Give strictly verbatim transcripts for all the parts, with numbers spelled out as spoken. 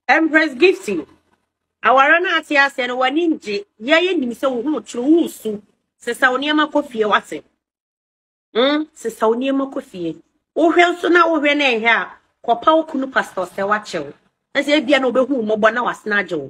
Empres Gifty. Our na ati ase no wani nje ye ye nim se wo hu tru hu su se sa oni ma kofie wase mm se sa oni ma kofie wo hwe nso na wo hwe na ehwe a kopa wo kunu pastor se wa chew na se bia na obehu mobo na wasena ajewo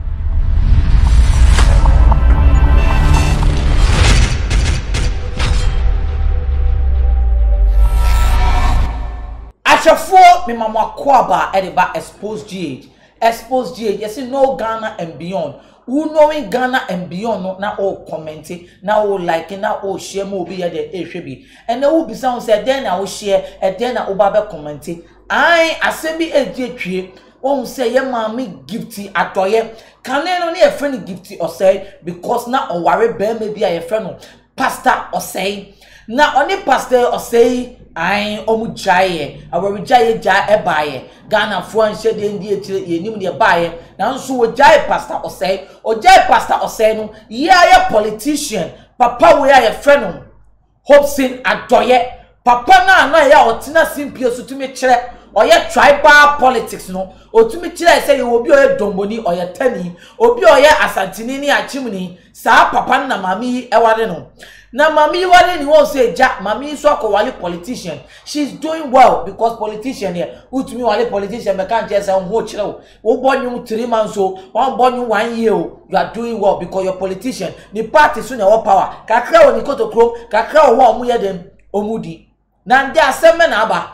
Ashafo me mama kwaba ediba Xposed G H. Xposed G H, yes, no Ghana and beyond. Who knowing Ghana and beyond, no, now all commenting, now all liking, now all share more be at the H. And there will be someone said, then I will share, and then I will be commenting. I assembly a J. Won't say, yeah, mommy, Gifty at toye. Can I only a friend Gifty or say, because now or worry bear maybe a friend, pastor or say, now only pastor or say. I omu jaye awo jaye ja e baye Ghana fo anhye de ndi etire yenim de baye na nso wo jaye pastor osei o jaye pastor osei no ye aye politician papa we aye friend no Hobson Adoye papa na na ya otina simpie so tumi kire oye tribal politics no otumi kire say ye obi oye domboni oye tani obi oye asantini ni achimni sa papa na mami eware no na mami wale ni won say ja mami so akowale politician she's doing well because politician here utumi wale politician be kan je say on ho kire wo bonyu three months so one bonyu one year you are doing well because your politician the party so na wo power kakra wo ni kotokro kakra wo omu ye dem omudi na ndi asemme na aba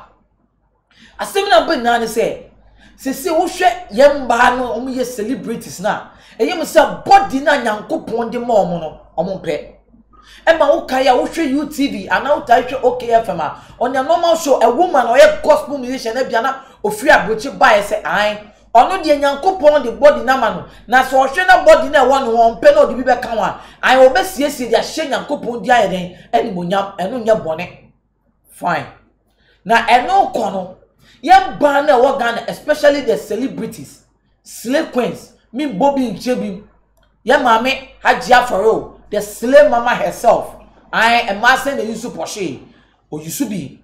asemme na be na ne say sisi wo hwe yemba no omu ye celebrities na eyem say body na nyankopon de mo omu no omu pe Emma Okaya Ushe U T V and now Taisha O K F M on your normal show a woman or a gospel musician Ebiana or free abroach by say I or no the Yankopon the body namano na so shena body na one one pen or the bibe kanwa I obey yes their shame Yankopon dia den any munyam and no bonnet fine na eno kono yem ban na wo Ghana especially the celebrities slave queens me Bobby Nchebi yem mame Hajia Faro the slave mama herself I am master the Yusu Porsche or Yusu be.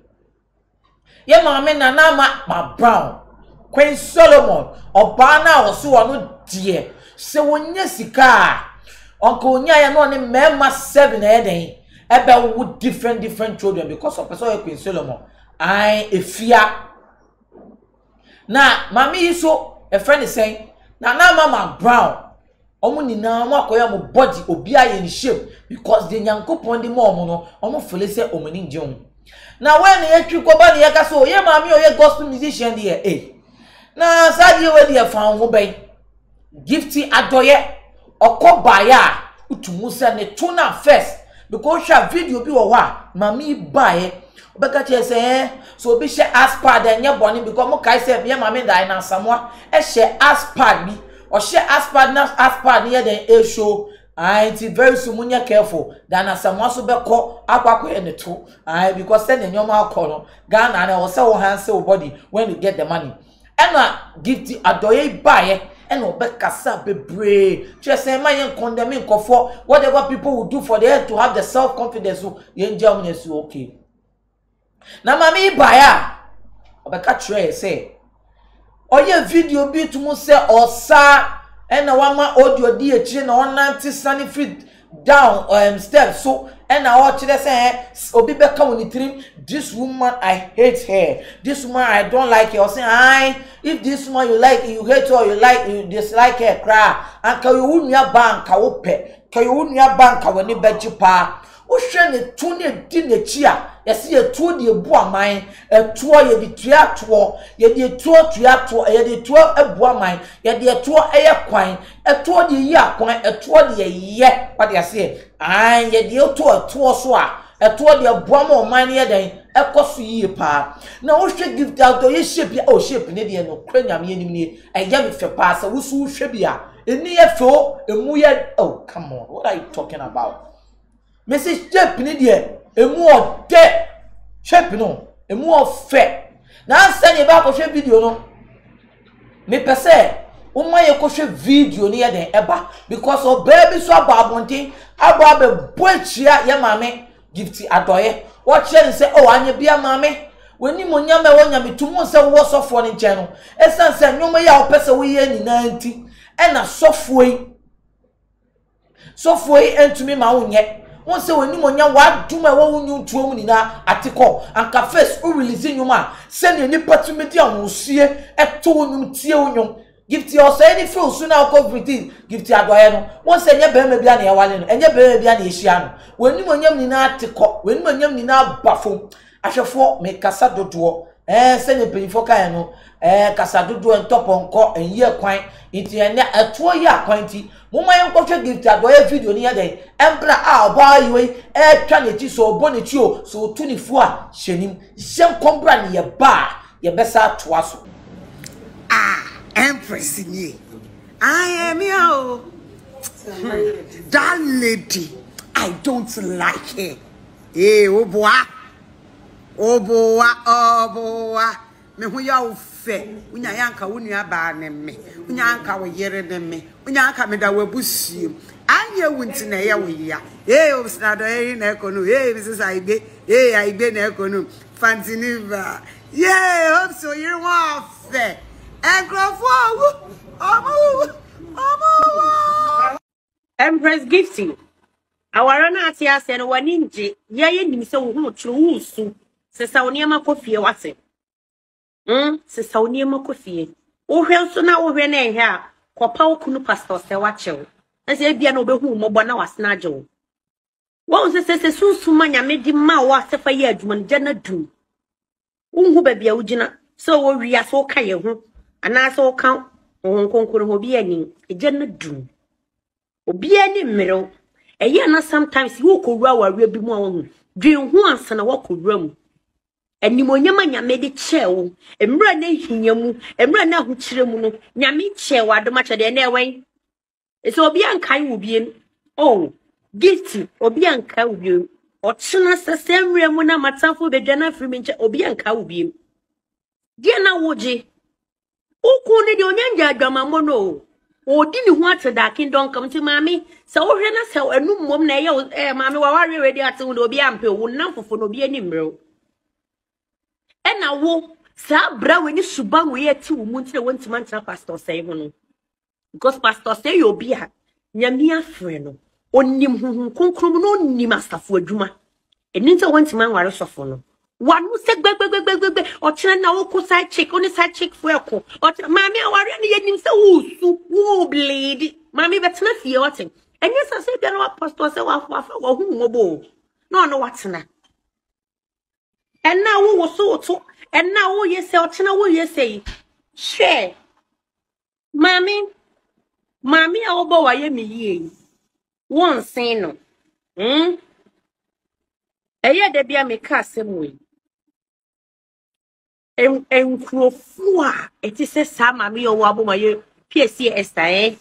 Ye mama na nama ma brown Queen Solomon or Bana or so no dear. So when yesika Uncle Nya no ni memma seven a day about with different different children because of person Queen Solomon. I a fear. Now mommy so a friend is saying na na mama brown. Omo ni na mo akoya mo body obi aye ni shape because the Nyankopon de mo omo no omo fele se omo ni nje omo na when ye twi ko ba ne ye ka so ye ma mi o ye gospel musician de eh na sa de we de fa ho ben Gifty Adoye okoba ya utumu se ne to na first because sha video bi wo wa ma mi ba ye obeka che se so obi she aspad enye boni because mo kai se ye ma mi dai na samwa e she aspad bi or share aspad na aspad near the a show. I very soon when you're careful than as someone so be call aqua in the two. I because sending your mouth color Ghana and I will sell hands so body when you get the money. And I Gifty Adoye buy and Obeka Sabe brave. Just say my condemning for whatever people will do for them to have the self confidence. So you enjoy me so okay. Now, mammy buyer Obeka tray say. Oye video bi tumu se osa ena wama audio di echi na onanti sunny feet down um steps so ena o chire se obi be ka woni trim this woman I hate her this woman I don't like her or say I if this woman you like you hate her or you like you dislike her cry and ka you nua bank ka wo pe ka you nua bank ka woni beji pa wo hwe ne tu ne di ne chi a yesi etu de ebu aman etu ye de tua to ye de etu tua to ye de etu ebu aman ye de etu eye kwan etu de yi akwan etu de ye what they say an ye de etu etu so a etu de ebu aman ye den ekoso yi pa na wo hwe Gifty Adoye shape ya o shape ne de no kwanyam ye nim ne eye me fe pa sa wo su hwe bia eni ye fo emu ye oh come on what are you talking about message shape ne de emu ode shape no emu ofe na send e ba ko hwe video no me pese o ma ye ko hwe video ni ye den eba because o baby so ababontin aba be boachia ye mame Gifty Adoye what chen say oh anya bia mame woni mo nyame wo nyame tumu se wo sofo ne nche no esan se nyoma ya opese wo ye nyina nti e na sofo yi sofo yi entumi ma wo nye won se woni mo nya wa duma wo wunyu tuo mu nyina atiko anka face o release nyoma se ne nipa tumi di awosie eto wonum tie wonum Gifty or say any fruit soon I'll go with it. Gifty Adoyano. Once a year, baby, and a while, and your baby and Asian. When you want yam nina to cock, when you want nina buffo, I shall for make Casado to eh, send a penny for Cayano, eh, Casado and top on cock and year quine into a two year quantity. Mumma and culture gift Adoya video near day. Empres, I'll buy you a tranity so bonnet you so twenty-four shenim, some company a bar, your best out to us. Ah. Empres in ye. I am your hmm. That lady. I don't like her. Eh, oh boy. Oh boy. Oh boy. Me who ya fe. Unya yanka unya ba ne me. Unya yanka wo yere ne me. Unya yanka me da wabusi. Anye wunti na ya wo ya. Eh, obsnado eh na ekono. Eh, Missus Aibe. Eh, Aibe na ekono. Fantiniva. Yeah, hope so you want fe. Empres Gifty. Our anatia said one inji, ye nim so who true su, says Sauniama coffee what's it? Hm, says Sauniama coffee. Oh, hell, so now over an here, Quapao Kunu Pastor, say watch you. As a piano be whom Mobana was snajo. What was the says soon Sumania made him ma was a fire, when Jenna do. Um, baby, Ujina, so we are so kayo. And I saw count on conquer obi any a general doom. Obi any middle. A yana sometimes you could row a real more dream once and a walk room. And Nimonyamanya made it chill, and run a hinyamu, and run out chiramuno, Yami chill what the much of the airway. It's Obiankai will be in. Oh, Gifty, Obianka will be. Or Chinas the same realm when I'm at some for the general freeman Obianka will be. Dear now, Woji. Uku ne de onyanja adwama mono o di ne ho ateda kingdom come to mami se wo hwe na se anu mom na ye eh mami wa ware ready ate wo obi ampe wo namfofo no obi ani mreo e na wo sa bra we ni suban we ati wo munti na wontima ntra pastor say ho no because pastor say you obi a nyame afre no onim huhun konkrom no onim asafo adwuma eni nta wontima nware sofo no one who said, Beg, beg, beg, beg, beg, or China, or side chick, on a side chick for a co. Or Mammy, I already him so woo, bleed. Mammy, that's not fear watching. And yes, I said, there are apostles or whom mobile. No, no, what's na. And now who was so to, and now oh, yes, or China, will you say? Share. Mammy, Mammy, I'll bow, I am ye. One say no. Hm? A year there be a make us same way. En en krofua eti se sama me yo wabo maye P S C esta eh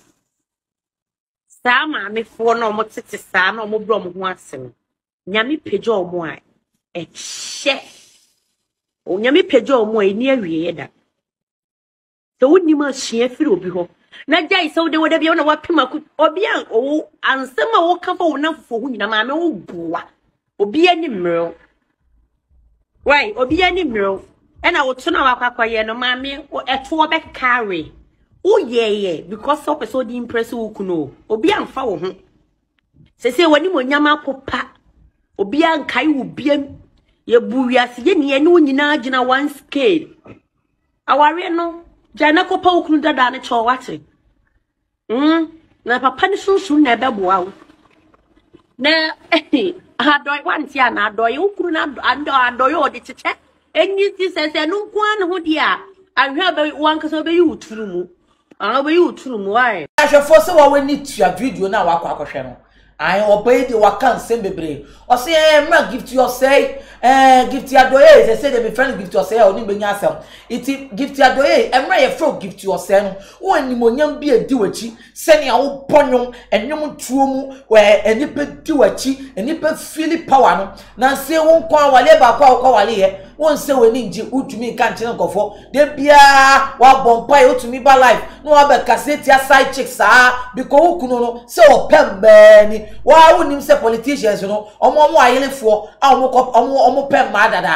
sama me fo no mo tete sa na mo bro mo ho asem nyame pejo omo a e hye o nyame pejo omo e ni awie da so woni ma hye firi obi ho na jai so de woda bia na wapema ku obi an o ansem a wo ka fo na fofo hu nyina ma me wo bua obi ani mro why obi ani mro and I would turn our quaquay no mammy or a two back carry. Oh, yeah, yeah, because so so the impress who know. Obian foul. Say, say, when you want yama papa, Obian kai will be a burias yen, and no nina one scale. Our reno, Janaco poke that done a chaw watching. Hm, na papa soon never wow. Now, I had once, yana, do you couldn't under your check. And you says, I don't want who dear. I have one cause of you true. I'll be you true. Why? I shall force our need to your video now. Aqua channel. I obey the wakan same brain. Or say, eh, give to your say, eh, give to your doye. They say they be friendly give to your say, or name yourself. It give to your doye, and my fro give to your son. When you monium be a duachi, sending our ponion and no true where a nipple duachi, and nipple feel power. Now say, won't call whatever call here. One say we need you to me can't go for. They be a what bompire to me by life. No other cassette side chicks ah because who no so pen benny. Why wouldn't him say politicians, you know? Or more why for our mock up or more pen madada.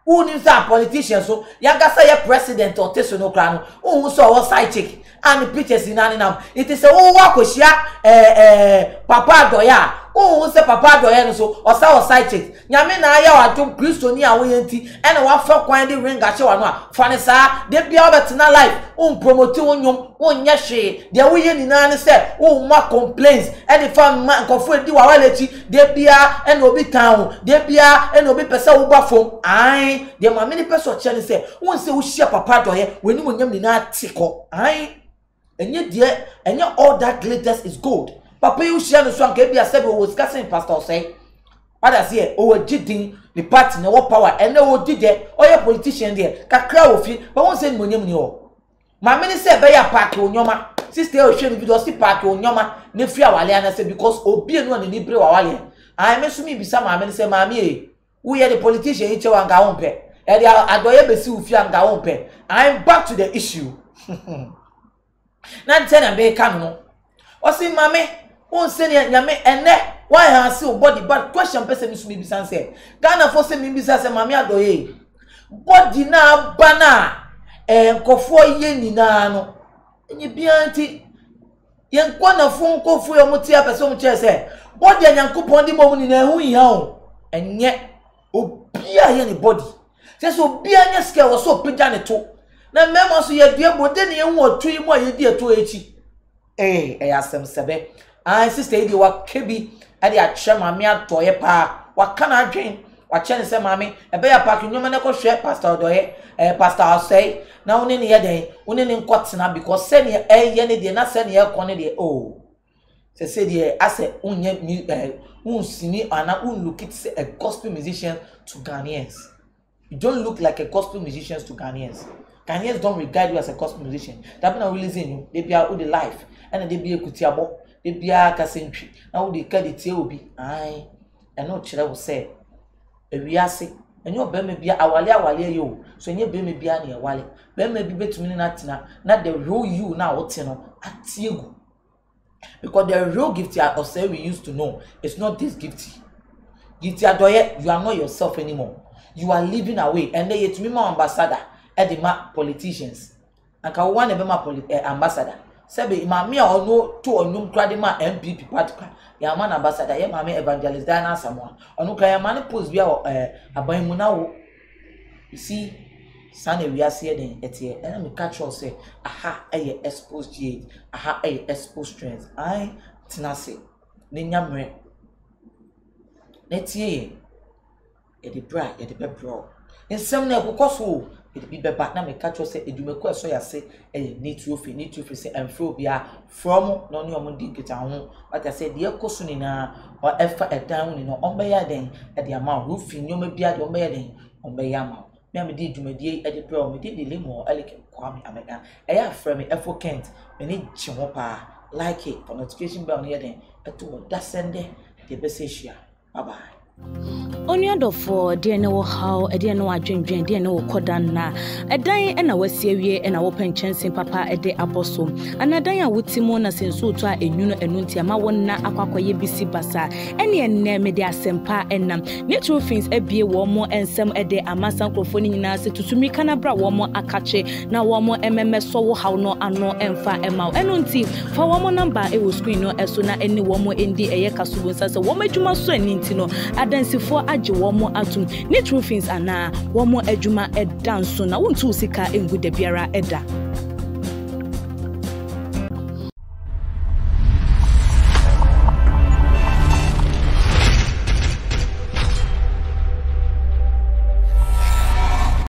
who needs a politician so yaga say a president or teso no kra no who so our side chick and pictures in anam it is a wo wakohia eh eh papa doya who say papa doya no so or sa side chick nyame na aya wadom Kristo ni a wo yanti e na wafa kwan de ring ache wa no a fa ne sa de bia obetina life um promote wonyom wonya hwe de wo ye nina ne say wo ma complaints e de fa ma nkofo edi wa walechi de bia e na obi kan de bia e na obi pese wo ba fom ai de ma many person chele say won say wo hia papa doye weni monyam nina atiko ai enye de enye all that glitters is gold papa you share no so anka bia say we was casting pastor say what I say o wagidin the party na wo power and na wo dide oye politician there kakra wo fi but won say monyam ni o ma many say be ya park onyoma sister o hwe video si park onyoma na fi awale ana say because obi enu na ni bre wawale ai me so mi bisa ma many say ma mi e wo ye the politician eche wa nga wo pe e dey adoye be si wo fi nga wo pe I'm back to the issue na tell am be kan no o si mame won say nyame ene why has your body but question person mi so mi bisa say Ghana for say mi bisa say mame adoye body na bana enkofo ye nina no enye bianti yenkwa na fo nkofo yo muti apese mu che say body anyankopon di mom nina hu hia o enye obia ye ni body say so obia nya ske wo so pija ne to na mema so ye due bode ne hu otui mu ye di eto echi eh eh asem sebe ai sister idi wa kebi ade a hwe mame atoye pa wa kana adwen wa che ne se mame ebe ya park nyoma ne ko hwe pastor doye eh pastor say na woni ne ye den woni ne nkotena because se ne eh ye ne de na se ne ye ko ne de oh se se de ase unye eh unsini ana un look it a gospel musician to Ghanaians. You don't look like a gospel musician to Ghanaians. Ghanaians don't regard you as a gospel musician. That mean I will listen you. They be out with the life and they be a kutiabo. They be a kasentry. Now they call the tail be aye. And no children will say we are sick. And your baby be a wale wale yo. So your baby be a near wale. Baby be better me not not the real you now what you know at you. Because the real Gifty or say we used to know it's not this Gifty. Gifty adoye, you are not yourself anymore. You are living away, and they yet me my ambassador and the ma politicians. And can one of my ambassador. Sebe imami or no to or no cradima M P P particular. Ya man ambassador, ya mami evangelist Diana someone. Or no kaya man post via a boy munawo. You see, Sunday we are seeing it here, and I catch you say, aha, a exposed jade, aha, a exposed strength. I tenacity, Ninyamre. Let's ye, a de bra, a de bebro. In some never cost it be back now. Me catch you say, it do me quite so ya say, a need trophy, need trophy, say, and phobia from no new mundi get on. But I said, dear Cosunina, or ever a down in on by a day at the amount roofing, you may be at your bedding on by yama. Me did to mediate at the pro, me did the limo, elegant, Kwame America. I have from me, F. Kent, me need Chimopa, like it for notification bell near them, at two that Sunday, the Bessia. Bye bye. On your door for dear no how a dear no adwin dwen dear no kodan na a dan and our serie and our open chance in papa a day apostle and a dan with Timona since so to a nuno enuntia ma wona akwakoye bisi basa any and name de asempa enam natural things a be one more and some a day amasa microphone na se to me canabra one more akache na one more mm so how no ano emfa emau enunti for one more number e will screen no esona any one more indi eye kasubu sase wo madwuma so aninti no adansi aje womo atum ne true things ana womo adwuma edanso na wontu sika engu da biara eda